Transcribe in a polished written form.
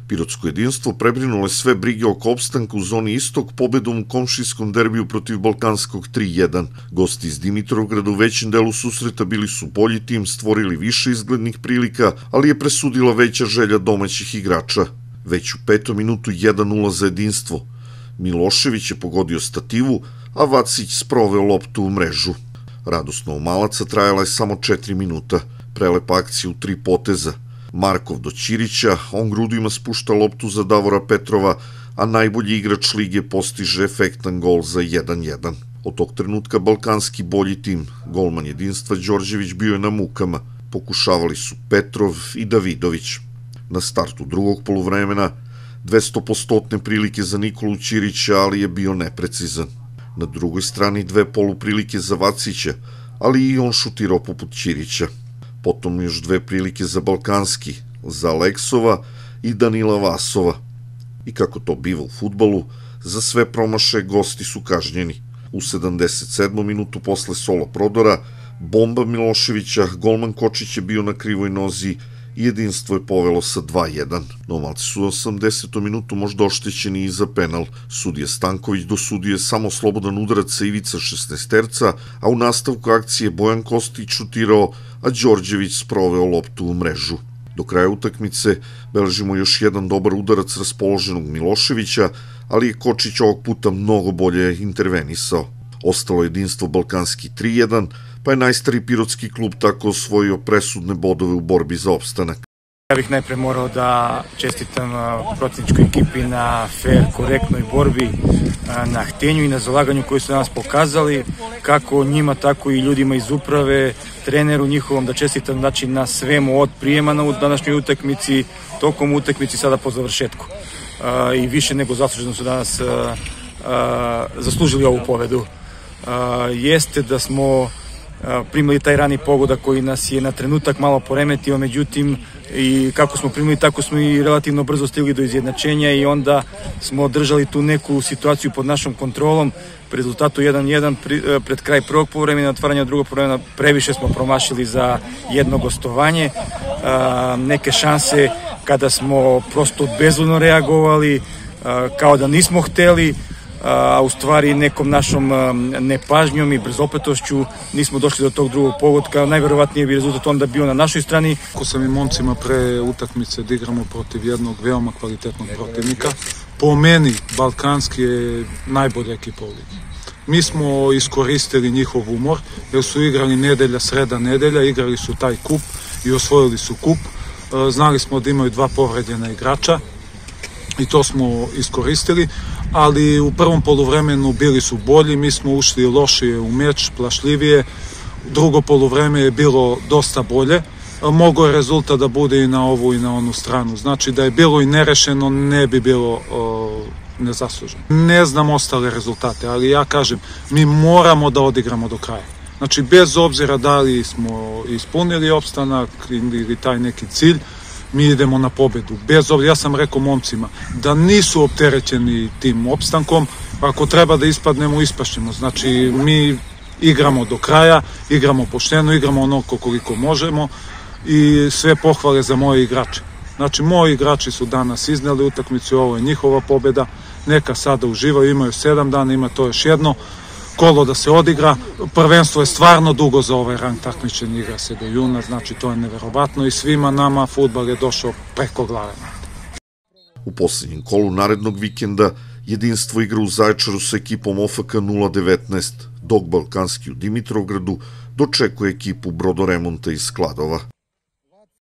Pirotsko jedinstvo prebrinulo je sve brige oko opstanka u zoni istok pobedom u komšijskom derbiju protiv Balkanskog 3-1. Gosti iz Dimitrovgrada u većem delu susreta bili su bolji tim, stvorili više izglednih prilika, ali je presudila veća želja domaćih igrača. Već u 5. minutu 1-0 za jedinstvo. Milošević je pogodio stativu, a Vacić sproveo loptu u mrežu. Radost Novomalaca trajala je samo 4 minuta. Prelepa akcija u 3 poteza. Markov do Ćirića, on grudima spušta loptu za Davora Petrova, a najbolji igrač lige postiže efektan gol za 1-1. Od tog trenutka balkanski bolji tim, golman jedinstva Đorđević bio je na mukama. Pokušavali su Petrov i Davidović. Na startu drugog poluvremena 200% prilike za Nikolu Ćirića, ali je bio neprecizan. Na drugoj strani 2 poluprilike za Vacića, ali i on šutirao poput Ćirića. Potom još 2 prilike za balkanski, za Aleksova i Danila Vasova. I kako to biva u fudbalu, za sve promašaje gosti su kažnjeni. U 77. minutu posle sola prodora, bomba Miloševića, golman Kočić je bio na krivoj nozi i jedinstvo je povelo sa 2-1. Novomalci su u 80. minutu možda oštećeni i za penal. Sudija Stanković dosudio samo slobodan udarac sa ivica 16-terca, a u nastavku akcije Bojan Kostić šutirao, a Đorđević sproveo loptu u mrežu. Do kraja utakmice beležimo još jedan dobar udarac raspoloženog Miloševića, ali je Kočić ovog puta mnogo bolje intervenisao. Ostalo jedinstvo balkanski 3-1, pa je najstariji pirotski klub tako osvojio presudne bodove u borbi za opstanak. Ja bih najpre morao da čestitam protivničkoj ekipi na fair, korektnoj borbi, na htenju i na zalaganju koji su nas pokazali, kako njima, tako i ljudima iz uprave, treneru njihovom, da čestitam na svemu od prijema na današnjoj utakmici, tokom utakmici, sada po završetku. I više nego zasluženo su danas zaslužili ovu pobedu. Jeste da smo primili taj rani pogodak koji nas je na trenutak malo poremetio, međutim i kako smo primili tako smo i relativno brzo stigli do izjednačenja i onda smo držali tu neku situaciju pod našom kontrolom. Pri rezultatu 1-1 pred kraj prvog poluvremena, otvaranja drugog poluvremena previše smo promašili za jedno gostovanje. Neke šanse kada smo prosto bezvoljno reagovali, kao da nismo hteli, a u stvari nekom našom nepažnjom i brzopletošću nismo došli do tog drugog pogotka. Najverovatnije bi rezultat onda bio na našoj strani. Ako sam i momcima pre utakmice da igramo protiv jednog veoma kvalitetnog protivnika, po meni balkanski je najbolja ekipa u ligi. Mi smo iskoristili njihov umor jer su igrali nedelja, sreda, nedelja, igrali su taj kup i osvojili su kup. Znali smo da imaju 2 povređena igrača i to smo iskoristili, ali u prvom poluvremenu bili su bolji, mi smo ušli lošije u meč, plašljivije. Drugo poluvreme je bilo dosta bolje. Mogao je rezultat da bude i na ovu i na onu stranu. Znači da je bilo i nerešeno, ne bi bilo nezasluženo. Ne znam ostale rezultate, ali ja kažem, mi moramo da odigramo do kraja. Znači bez obzira da li smo ispunili opstanak ili taj neki cilj, mi idemo na pobedu. Bez obzira, ja sam rekao momcima da nisu opterećeni tim opstankom, ako treba da ispadnemo, ispašćemo. Znači mi igramo do kraja, igramo pošteno, igramo onoliko koliko možemo i sve pohvale za moje igrače. Znači moji igrači su danas izneli utakmicu, ovo je njihova pobeda, neka sada uživaju, imaju 7 dana, ima to još jedno kolo da se odigra. Prvenstvo je stvarno dugo za ovaj rang takmičenja, igra se do juna, znači to je neverovatno i svima nama fudbal je došao preko glave. U posljednjem kolu narednog vikenda jedinstvo igra u Zaječaru sa ekipom OFK 019, dok balkanski u Dimitrovgradu dočekuje ekipu Brodoremonta iz Kladova.